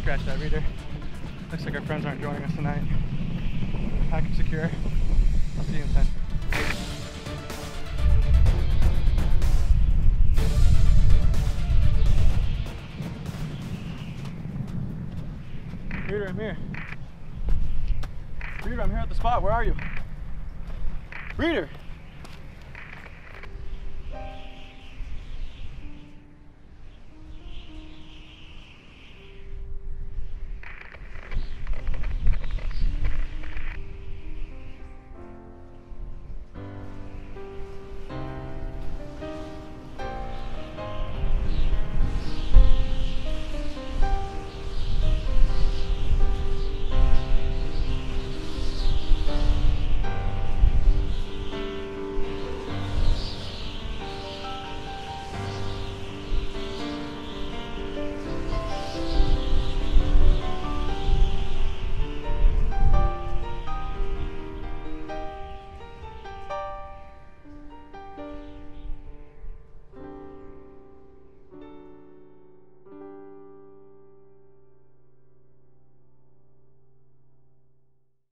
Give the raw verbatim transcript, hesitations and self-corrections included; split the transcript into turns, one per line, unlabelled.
scratch that, reader. Looks like our friends aren't joining us tonight. Package secure. I'll see you in ten. Reader, I'm here. Reader, I'm here at the spot. Where are you? Reader!